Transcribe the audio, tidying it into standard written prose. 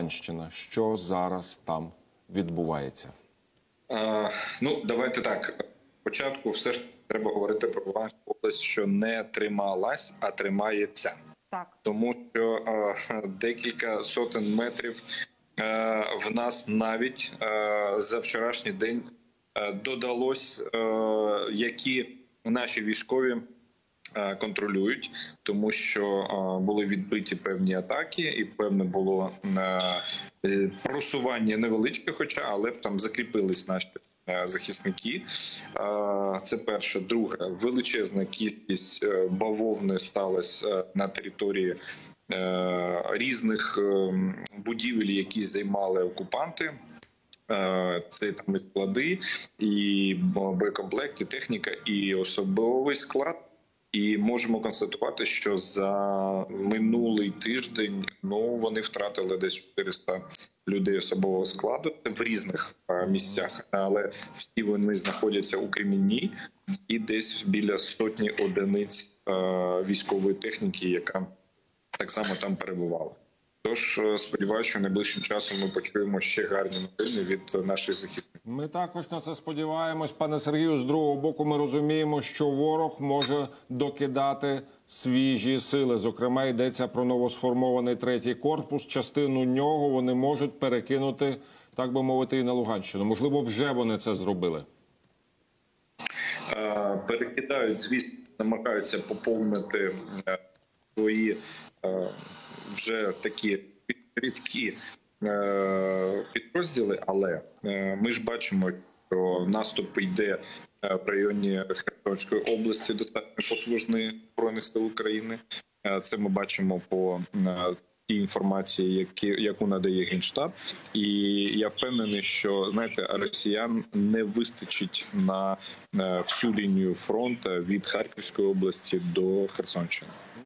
Луганщина. Що зараз там відбувається? Ну, давайте так. Спочатку все ж треба говорити про Луганську область, що не трималась, а тримається. Так. Тому що декілька сотень метрів в нас навіть за вчорашній день додалось, які наші військові контролюють, тому що були відбиті певні атаки і певне було просування невеличке, але там закріпились наші захисники. Це перше. Друге, величезна кількість бавовни сталася на території різних будівель, які займали окупанти. Це там і склади, і боєкомплект, і техніка, і особовий склад. І можемо констатувати, що за минулий тиждень вони втратили десь 400 людей особового складу в різних місцях, але всі вони знаходяться у Кремінні і десь біля сотні одиниць військової техніки, яка так само там перебувала. Тож, сподіваюся, що найближчим часом ми почуємо ще гарні новини від наших захисників. Ми також на це сподіваємось. Пане Сергію, з другого боку ми розуміємо, що ворог може докидати свіжі сили. Зокрема, йдеться про новосформований третій корпус. Частину нього вони можуть перекинути, так би мовити, і на Луганщину. Можливо, вже вони це зробили? Перекидають, звісно, намагаються поповнити свої вже такі рідкі підрозділи, але ми ж бачимо, що наступ йде в районі Херсонської області, достатньо потужний Збройних сил України. Це ми бачимо по тій інформації, яку надає Генштаб. І я впевнений, що, знаєте, росіян не вистачить на всю лінію фронту від Харківської області до Херсонщини.